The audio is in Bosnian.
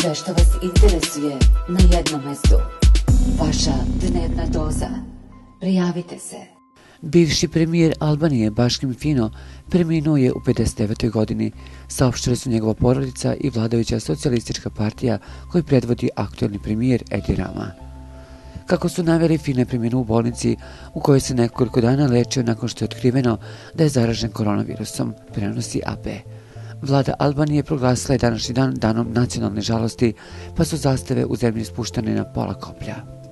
Sve što vas interesuje na jednom mestu. Vaša dnevna doza. Prijavite se. Bivši premijer Albanije Baškim Fino preminuo je u 59. godini, saopštili su njegova porodica i vladajuća socijalistička partija koju predvodi aktuelni premijer Edi Rama. Kako su naveli, Fino je preminuo u bolnici u kojoj se nekoliko dana lečio nakon što je otkriveno da je zaražen koronavirusom, prenosi AP. Vlada Albanije proglasila je današnji dan danom nacionalne žalosti, pa su zastave u zemlji spuštane na pola koplja.